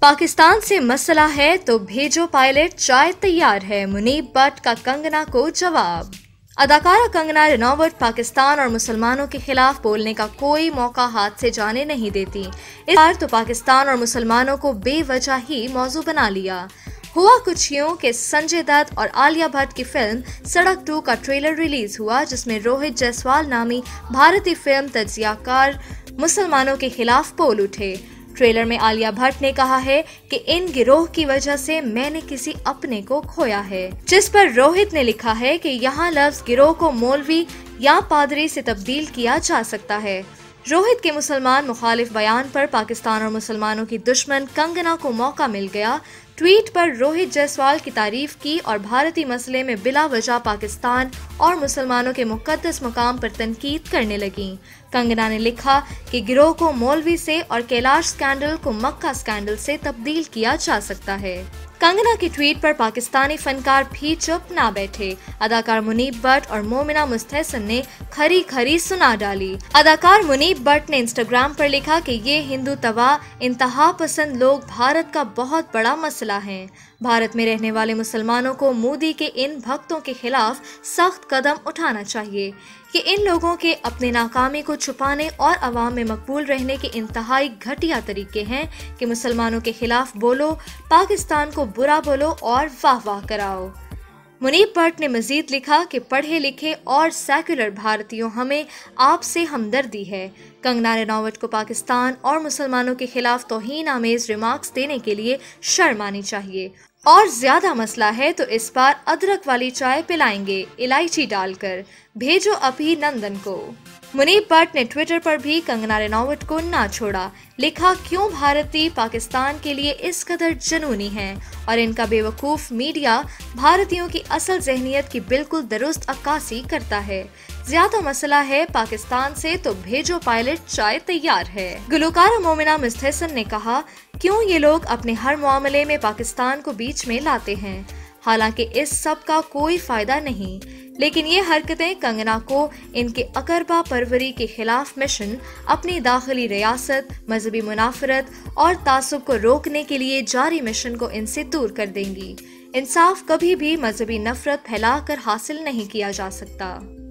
पाकिस्तान से मसला है तो भेजो पायलट, चाय तैयार है, मुनीब भट्ट का कंगना को जवाब। अदाकारा कंगना रनौत पाकिस्तान और मुसलमानों के खिलाफ बोलने का कोई मौका हाथ से जाने नहीं देती। इस बार तो पाकिस्तान और मुसलमानों को बेवजह ही मौजू बना लिया। हुआ कुछ यूं कि संजय दत्त और आलिया भट्ट की फिल्म सड़क 2 का ट्रेलर रिलीज हुआ, जिसमें रोहित जायसवाल नामी भारतीय फिल्म तज्जियाकार मुसलमानों के खिलाफ बोल उठे। ट्रेलर में आलिया भट्ट ने कहा है कि इन गिरोह की वजह से मैंने किसी अपने को खोया है, जिस पर रोहित ने लिखा है कि यहाँ लफ्ज गिरोह को मौलवी या पादरी से तब्दील किया जा सकता है। रोहित के मुसलमान मुखालिफ बयान पर पाकिस्तान और मुसलमानों की दुश्मन कंगना को मौका मिल गया। ट्वीट पर रोहित जायसवाल की तारीफ की और भारतीय मसले में बिला वजह पाकिस्तान और मुसलमानों के मुकद्दस मुकाम पर तनकीद करने लगी। कंगना ने लिखा कि गिरोह को मौलवी से और कैलाश स्कैंडल को मक्का स्कैंडल से तब्दील किया जा सकता है। कंगना की ट्वीट पर पाकिस्तानी फनकार भी चुप ना बैठे। अदाकार मुनीब भट्ट और मोमिना मुस्तहसन ने खरी खरी सुना डाली। अदाकार मुनीब भट्ट ने इंस्टाग्राम पर लिखा कि ये हिंदू तवा इंतहा पसंद लोग भारत का बहुत बड़ा मसला है। भारत में रहने वाले मुसलमानों को मोदी के इन भक्तों के खिलाफ सख्त कदम उठाना चाहिए। कि इन लोगों के अपने नाकामी को छुपाने और अवाम में मकबूल रहने के इंतहाई घटिया तरीके हैं कि मुसलमानों के खिलाफ बोलो, पाकिस्तान को बुरा बोलो और वाह वाह कराओ। मुनीब भट्ट ने मजीद लिखा कि पढ़े लिखे और सेक्युलर भारतीयों, हमें आपसे हमदर्दी है। कंगना रनौत को पाकिस्तान और मुसलमानों के खिलाफ तौहीन आमेज रिमार्क्स देने के लिए शर्म आनी चाहिए, और ज्यादा मसला है तो इस बार अदरक वाली चाय पिलाएंगे इलायची डालकर। भेजो अभिनंदन को। मुनीब भट्ट ने ट्विटर पर भी कंगना रनौत को ना छोड़ा। लिखा, क्यों भारतीय पाकिस्तान के लिए इस कदर जनूनी हैं और इनका बेवकूफ मीडिया भारतीयों की असल जहनियत की बिल्कुल दुरुस्त अक्कासी करता है। ज्यादा मसला है पाकिस्तान से तो भेजो पायलट, चाय तैयार है। गुलकारा मोमिना मुस्तहसन ने कहा, क्यों ये लोग अपने हर मामले में पाकिस्तान को बीच में लाते हैं, हालांकि इस सब का कोई फायदा नहीं। लेकिन ये हरकतें कंगना को इनके अकरबा परवरी के खिलाफ मिशन, अपनी दाखिली रियासत, मजहबी मुनाफरत और तासुब को रोकने के लिए जारी मिशन को इनसे दूर कर देंगी। इंसाफ कभी भी मजहबी नफरत फैलाकर हासिल नहीं किया जा सकता।